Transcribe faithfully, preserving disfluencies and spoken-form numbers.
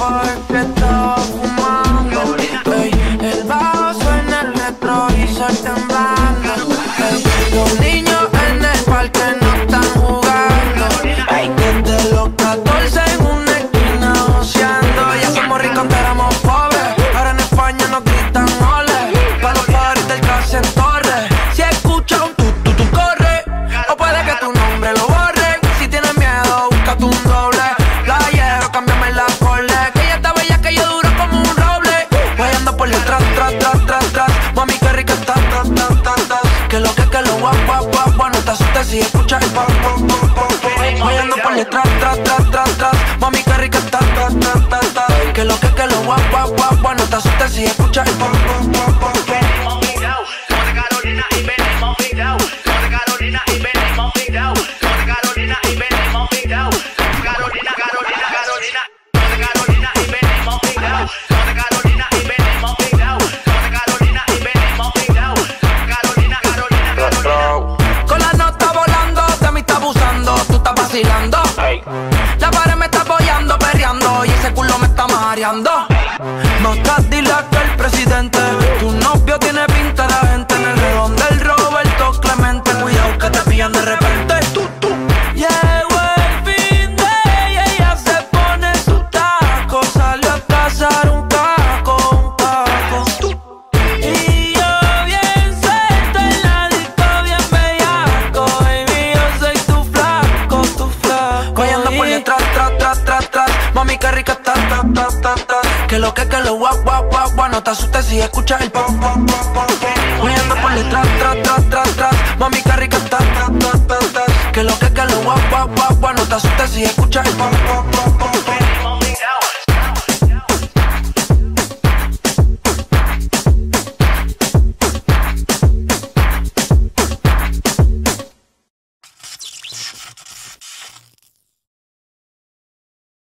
tiempo es que estaba fumando. Ey, el bajo suena el retrovisor temblando. Ey, los niños en el parque no están jugando. Ey, desde los catorce en una esquina joseando. Ya somos ricos, antes éramos pobres. Ahora en España nos gritan ole. Pa' los padres del casi en torre. Si escuchas un tu, tu, tu corre. O puede que tu nombre lo borren. Si tienes miedo, búscate un doble. Playero, cámbiame la cole. Que ella está bella, que yo duro como un roble. Voy ando por detrás, tras, tras, tras, tras. Mami, qué rica está, ta, ta, ta, ta. Que lo que, que lo guap, guap, guap, guap. No te asustes si escuchas el pam, pam, pam, pam. Voy ando por detrás, tras, tras, tras, tras. Mami, qué rica está, ta, ta, ta, ta. Que lo que, que lo guap, guap, guap, guap. No te asustes si escuchas el pam, pam, pam, pam. Venimos gidaos, como de Carolina y venimos gidaos. Como de Carolina y venimos gidaos. Como de Carolina y venimos gidaos. Carolina, Carolina, Carolina. Como de Carolina y venimos gidaos. Como de Carolina y venimos gidaos. Como de Carolina y venimos gidaos. Carolina, Carolina, Carolina. Con la nota volando, de mí está abusando, tú estás vacilando. La pared me está apoyando, perreando y ese culo me está mareando. No estás dile que el presidente, tu novio tiene pinta de gente en el redón del Roberto Clemente. Cuidado que te pillan de repente. Tú, tú. Llegó el fin de ella, ella se pone su taco, salió a cazar un caco, un caco. Tú. Y yo bien suelto en la disco, bien bellaco. Baby, yo soy tu flaco, tu flaco. Voy ando por detrás, tras, tras, tras, tras. Mami, qué rica está, ta, ta, ta, ta. Que lo que, que lo guap, guap, guap, guap. No te asustes si escuchas el pam, pam, pam, pam. Voy ando por detrás, tras, tras, tras, tras. Mami, qué rica está, ta, ta, ta, ta. Que lo que, que lo guap, guap, guap, guap. No te asustes si escuchas el pam, pam, pam.